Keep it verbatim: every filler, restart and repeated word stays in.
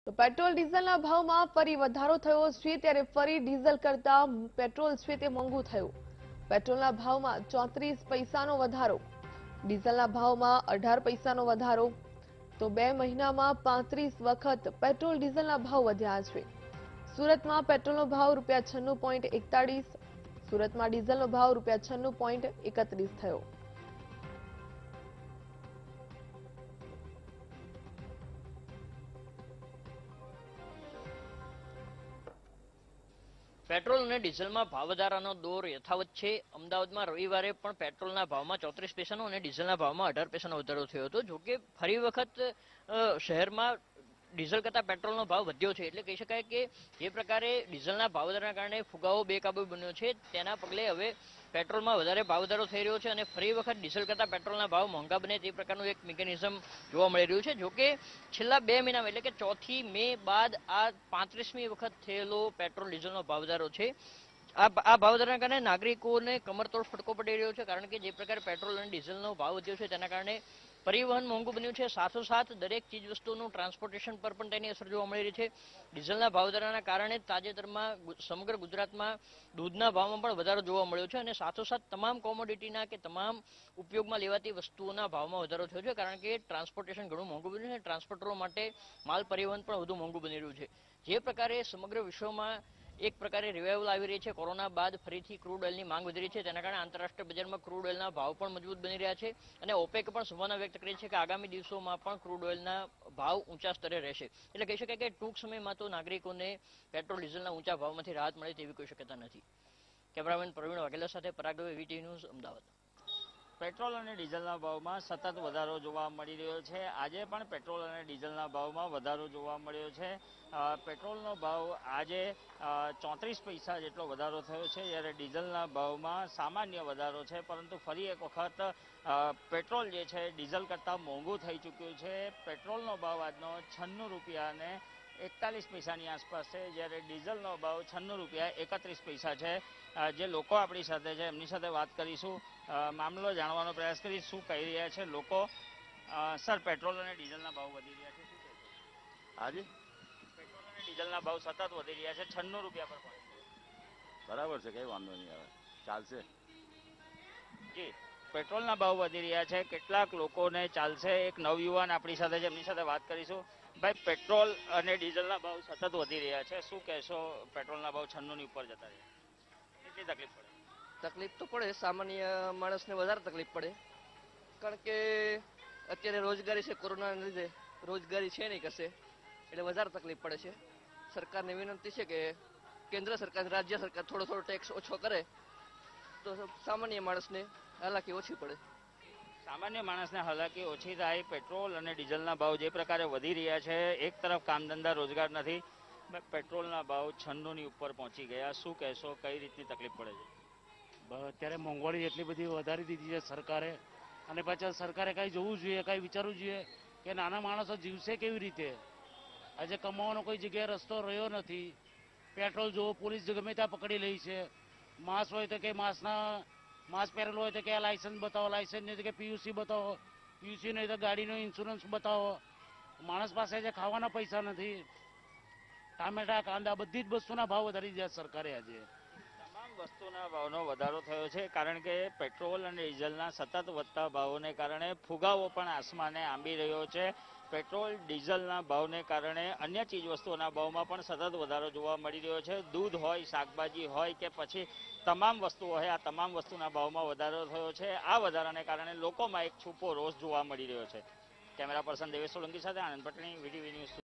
તો પેટ્રોલ ડીઝલના ભાવમાં ફરી વધારો થયો છે ત્યારે ફરી ડીઝલ કરતા પેટ્રોલ છે તે મોંઘું થયું। પેટ્રોલના ભાવમાં ચોત્રીસ પૈસાનો વધારો, ડીઝલના ભાવમાં અઢાર પૈસાનો વધારો। તો બે મહિનામાં પાંત્રીસ વખત પેટ્રોલ ડીઝલના ભાવ વધ્યા છે। સુરતમાં પેટ્રોલનો ભાવ રૂપિયા છન્નું પોઈન્ટ એકતાળીસ, સુરતમાં ડીઝલનો ભાવ રૂપિયા છન્નું પોઈન્ટ એકત્રીસ થયો। પેટ્રોલ અને ડીઝલમાં ભાવ વધારાનો દોર યથાવત છે। અમદાવાદમાં રવિવારે પણ પેટ્રોલના ભાવમાં ચોત્રીસ પૈસાનો અને ડીઝલના ભાવમાં અઢાર પૈસાનો વધારો થયો હતો। જોકે ફરી વખત શહેરમાં ડીઝલ કરતા પેટ્રોલનો ભાવ વધ્યો છે, એટલે કહી શકાય કે જે પ્રકારે ડીઝલના ભાવ વધારાના કારણે ફુગાવો બેકાબુ બન્યો છે, તેના પગલે હવે પેટ્રોલમાં વધારે ભાવ વધારો થઈ રહ્યો છે અને ફરી વખત ડીઝલ કરતા પેટ્રોલના ભાવ મોંઘા બને તે પ્રકારનું એક મિકેનિઝમ જોવા મળી રહ્યું છે। જોકે છેલ્લા બે મહિનામાં એટલે કે ચોથી મે બાદ આ પાંત્રીસમી વખત થયેલો પેટ્રોલ ડીઝલનો ભાવ વધારો છે। આ આ ભાવ વધારાના કારણે નાગરિકોને કમરતોડ ફટકો પડી રહ્યો છે, કારણ કે જે પ્રકારે પેટ્રોલ અને ડીઝલનો ભાવ વધ્યો છે તેના કારણે પરિવહન મોંઘું બન્યું છે, સાથોસાથ દરેક ચીજ વસ્તુનું ટ્રાન્સપોર્ટેશન પર પણ તેની અસર જોવા મળી રહી છે। ડીઝલના ભાવ વધારાના કારણે તાજેતરમાં સમગ્ર ગુજરાતમાં દૂધના ભાવમાં પણ વધારો જોવા મળ્યો છે અને સાથોસાથ તમામ કોમોડિટીના કે તમામ ઉપયોગમાં લેવાતી વસ્તુઓના ભાવમાં વધારો થયો છે, કારણ કે ટ્રાન્સપોર્ટેશન ઘણું મોંઘું બન્યું છે। ટ્રાન્સપોર્ટરો માટે માલ પરિવહન પણ વધુ મોંઘું બની રહ્યું છે। જે પ્રકારે સમગ્ર વિશ્વમાં એક પ્રકારે રિવાઇવલ આવી રહી છે, કોરોના બાદ ફરીથી ક્રૂડ ઓઇલની માંગ વધી રહી છે, તેના કારણે આંતરરાષ્ટ્રીય બજારમાં ક્રૂડ ઓઇલના ભાવ પણ મજબૂત બની રહ્યા છે અને ઓપેક પણ સંભાવના વ્યક્ત કરી છે કે આગામી દિવસોમાં પણ ક્રૂડ ઓઇલના ભાવ ઊંચા સ્તરે રહેશે। એટલે કહી શકાય કે ટૂંક સમયમાં તો નાગરિકોને પેટ્રોલ ડીઝલના ઊંચા ભાવમાંથી રાહત મળે તેવી કોઈ શક્યતા નથી। કેમેરામેન પ્રવીણ વાઘેલા સાથે Parag Dave, VTV news, Ahmedabad. Petrol અને ડીઝલના ભાવમાં સતત વધારો જોવા મળી રહ્યો છે। આજે પણ પેટ્રોલ અને ડીઝલના ભાવમાં વધારો જોવા મળ્યો છે। પેટ્રોલનો ભાવ આજે ચોત્રીસ પૈસા જેટલો વધારો થયો છે, જ્યારે ડીઝલના ભાવમાં સામાન્ય વધારો છે, પરંતુ ફરી એક વખત પેટ્રોલ જે છે ડીઝલ કરતાં મોંઘું થઈ ચૂક્યું છે। પેટ્રોલનો ભાવ આજનો છન્નું રૂપિયાને એકતાલીસ પૈસાની આસપાસ છે, જ્યારે ડીઝલનો ભાવ છન્નું રૂપિયા એકત્રીસ પૈસા છે। જે લોકો આપણી સાથે છે એમની સાથે વાત કરીશું, મામલો જાણવાનો પ્રયાસ કરી શું કહી રહ્યા છે લોકો। સર, પેટ્રોલ અને ડીઝલના ભાવ વધી રહ્યા છે, શું કહેશો? હાજી, પેટ્રોલ અને ડીઝલના ભાવ સતત વધી રહ્યા છે, છન્નું રૂપિયા પર પહોંચે છે। બરાબર છે, કઈ વાંધો નહીં, આવે ચાલશે। જી, પેટ્રોલના ભાવ વધી રહ્યા છે, કેટલાક લોકોને ચાલશે। એક નવયુવાન આપણી સાથે છે, એમની સાથે વાત કરીશું। ભાઈ, પેટ્રોલ અને ડીઝલના ભાવ સતત વધી રહ્યા છે, શું કહેશો? પેટ્રોલના ભાવ છન્નુંની ઉપર જતા રહ્યા, કેટલી તકલીફ પડે? તકલીફ તો પડે, સામાન્ય માણસને વધારે તકલીફ પડે, કારણ કે અત્યારે રોજગારી છે, કોરોનાના લીધે રોજગારી છે નહીં કશે, એટલે વધારે તકલીફ પડે છે। સરકારને વિનંતી છે કે કેન્દ્ર સરકાર, રાજ્ય સરકાર થોડો થોડો ટેક્સ ઓછો કરે તો સામાન્ય માણસને હાલાકી ઓછી પડે। સામાન્ય માણસને હાલાકી ઓછી થાય। પેટ્રોલ અને ડીઝલના ભાવ જે પ્રકારે વધી રહ્યા છે, એક તરફ કામ ધંધા રોજગાર નથી, પેટ્રોલના ભાવ છન્નુંની ઉપર પહોંચી ગયા, શું કહેશો? કઈ રીતની તકલીફ પડે છે? અત્યારે મોંઘવારી એટલી બધી વધારી દીધી છે સરકારે, અને પાછા સરકારે કાંઈ જોવું જોઈએ, કાંઈ વિચારવું જોઈએ કે નાના માણસો જીવશે કેવી રીતે। આજે કમાવાનો કોઈ જગ્યાએ રસ્તો રહ્યો નથી। પેટ્રોલ જોવો, પોલીસ ગમે ત્યાં પકડી લે છે। માસ્ક હોય તો કે માસ્કના માસ્ક પહેરેલું હોય તો કે લાયસન્સ બતાવો, લાયસન્સ નહીં તો કે પીયુસી બતાવો, પીયુસી નહીં તો ગાડીનો ઇન્સ્યોરન્સ બતાવો। માણસ પાસે આજે ખાવાના પૈસા નથી। ટામેટા, કાંદા, બધી જ વસ્તુના ભાવ વધારી દીધા સરકારે આજે। વસ્તુના ભાવનો વધારો થયો છે, કારણ કે પેટ્રોલ અને ડીઝલના સતત વધતા ભાવોને કારણે ફુગાવો પણ આસમાને આંબી રહ્યો છે। પેટ્રોલ ડીઝલના ભાવને કારણે અન્ય ચીજ વસ્તુઓના ભાવમાં પણ સતત વધારો જોવા મળી રહ્યો છે। દૂધ હોય, શાકભાજી હોય કે પછી તમામ વસ્તુઓ હોય, આ તમામ વસ્તુના ભાવમાં વધારો થયો છે। આ વધારાને કારણે લોકોમાં એક છૂપો રોષ જોવા મળી રહ્યો છે। કેમેરા પર્સન દેવેશ સોલંકી સાથે આનંદ પટણી, વીટીવી ન્યૂઝ।